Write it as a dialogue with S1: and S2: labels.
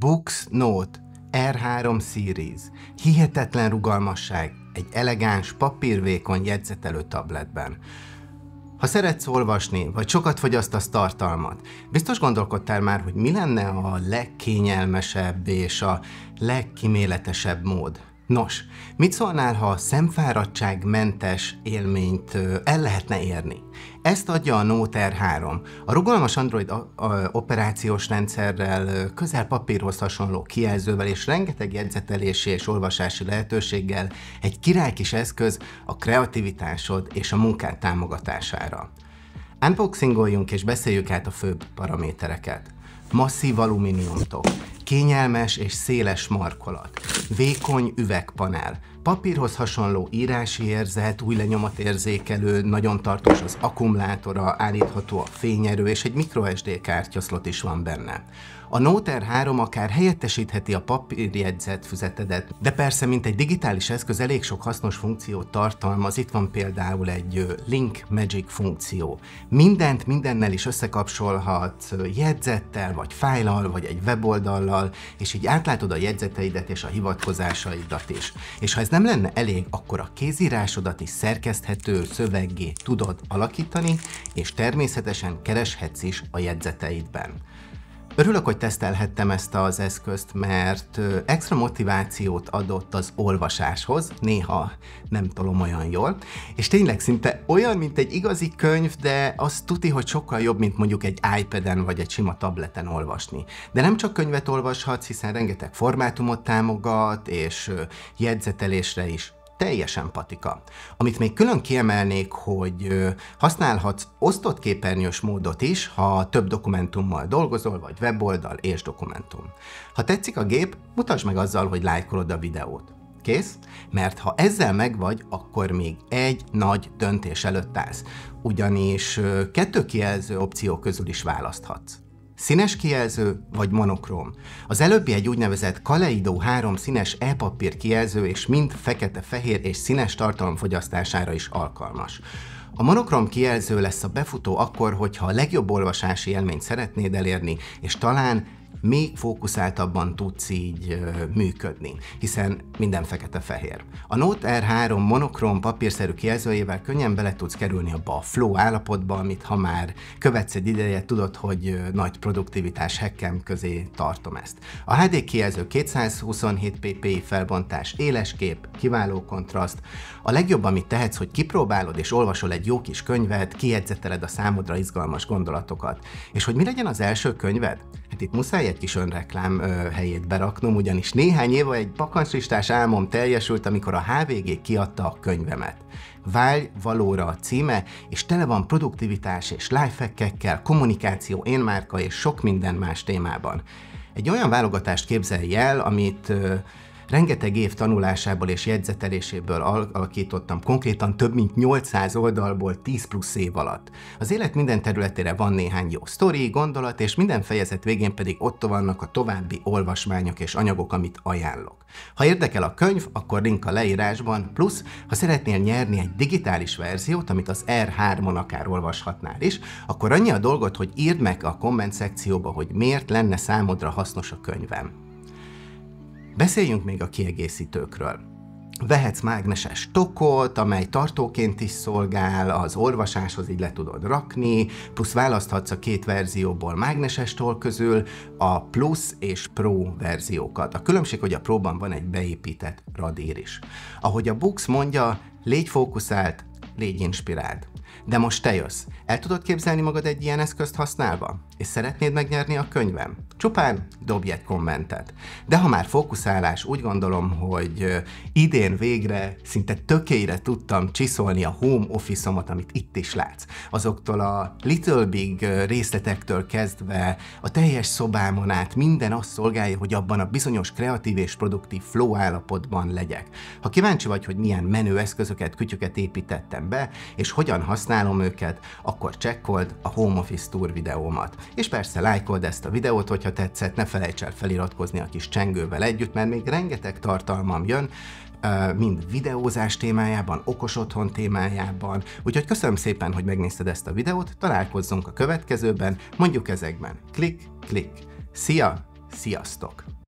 S1: Boox Note R3 Series. Hihetetlen rugalmasság egy elegáns, papírvékony jegyzetelő tabletben. Ha szeretsz olvasni, vagy sokat fogyasztasz tartalmat, biztos gondolkodtál már, hogy mi lenne a legkényelmesebb és a legkíméletesebb mód? Nos, mit szólnál, ha a szemfáradtságmentes élményt el lehetne érni? Ezt adja a Note R3. A rugalmas Android operációs rendszerrel, közel papírhoz hasonló kijelzővel és rengeteg jegyzetelési és olvasási lehetőséggel egy királykis eszköz a kreativitásod és a munkád támogatására. Unboxingoljunk és beszéljük át a főbb paramétereket. Masszív alumíniumtok, kényelmes és széles markolat, vékony üvegpanel, papírhoz hasonló írási érzet, új lenyomatérzékelő, nagyon tartós az akkumulátora, állítható a fényerő és egy microSD kártyaszlot is van benne. A Note R3 akár helyettesítheti a papírjegyzet füzetedet, de persze, mint egy digitális eszköz elég sok hasznos funkciót tartalmaz. Itt van például egy Link Magic funkció. Mindent mindennel is összekapcsolhatsz jegyzettel, vagy fájllal, vagy egy weboldallal, és így átlátod a jegyzeteidet és a hivatkozásaidat is. És ha ez nem lenne elég, akkor a kézírásodat is szerkeszthető szöveggé tudod alakítani, és természetesen kereshetsz is a jegyzeteidben. Örülök, hogy tesztelhettem ezt az eszközt, mert extra motivációt adott az olvasáshoz, néha nem tolom olyan jól, és tényleg szinte olyan, mint egy igazi könyv, de az tuti, hogy sokkal jobb, mint mondjuk egy iPad-en vagy egy sima tableten olvasni. De nem csak könyvet olvashatsz, hiszen rengeteg formátumot támogat, és jegyzetelésre is teljesen patika. Amit még külön kiemelnék, hogy használhatsz osztott képernyős módot is, ha több dokumentummal dolgozol, vagy weboldal és dokumentum. Ha tetszik a gép, mutasd meg azzal, hogy lájkolod a videót. Kész? Mert ha ezzel megvagy, akkor még egy nagy döntés előtt állsz. Ugyanis 2 kijelző opció közül is választhatsz. Színes kijelző vagy monokróm. Az előbbi egy úgynevezett Kaleido 3 színes e-papír kijelző, és mind fekete, fehér és színes tartalom fogyasztására is alkalmas. A monokrom kijelző lesz a befutó akkor, hogyha a legjobb olvasási élményt szeretnéd elérni, és talán még fókuszáltabban tudsz így működni, hiszen minden fekete-fehér. A Note R3 monokrom papírszerű kijelzőjével könnyen bele tudsz kerülni abba a flow állapotba, amit ha már követsz egy ideje, tudod, hogy nagy produktivitás hackem közé tartom ezt. A HD kijelző 227 ppi felbontás, éles kép, kiváló kontraszt. A legjobb, amit tehetsz, hogy kipróbálod és olvasol egy jó kis könyvet, kijegyzeteled a számodra izgalmas gondolatokat. És hogy mi legyen az első könyved? Hát itt muszáj egy kis önreklám helyét beraknom, ugyanis néhány éve egy bakancslistás álmom teljesült, amikor a HVG kiadta a könyvemet. Válj valóra a címe, és tele van produktivitás és lifehackekkel, kommunikáció, énmárka és sok minden más témában. Egy olyan válogatást képzelj el, amit rengeteg év tanulásából és jegyzeteléséből alakítottam, konkrétan több mint 800 oldalból 10 plusz év alatt. Az élet minden területére van néhány jó sztori, gondolat, és minden fejezet végén pedig ott vannak a további olvasmányok és anyagok, amit ajánlok. Ha érdekel a könyv, akkor link a leírásban, plusz, ha szeretnél nyerni egy digitális verziót, amit az R3-on akár olvashatnál is, akkor annyi a dolgot, hogy írd meg a komment szekcióba, hogy miért lenne számodra hasznos a könyvem. Beszéljünk még a kiegészítőkről. Vehetsz mágneses tokot, amely tartóként is szolgál, az olvasáshoz így le tudod rakni, plusz választhatsz a 2 verzióból mágneses toll közül a Plus és Pro verziókat. A különbség, hogy a Pro-ban van egy beépített radír is. Ahogy a Boox mondja, légy fókuszált, légy inspirált. De most te jössz. El tudod képzelni magad egy ilyen eszközt használva? És szeretnéd megnyerni a könyvem? Csupán dobj egy kommentet. De ha már fókuszálás, úgy gondolom, hogy idén végre szinte tökélyre tudtam csiszolni a home office-omat, amit itt is látsz. Azoktól a Little Big részletektől kezdve a teljes szobámon át minden azt szolgálja, hogy abban a bizonyos kreatív és produktív flow állapotban legyek. Ha kíváncsi vagy, hogy milyen menő eszközöket, kütyüket építettem be, és hogyan használom őket, akkor csekkold a Home Office Tour videómat. És persze lájkold ezt a videót, hogyha tetszett, ne felejts el feliratkozni a kis csengővel együtt, mert még rengeteg tartalmam jön, mind videózás témájában, okos otthon témájában. Úgyhogy köszönöm szépen, hogy megnézted ezt a videót, találkozzunk a következőben, mondjuk ezekben. Klik, klik. Szia! Sziasztok!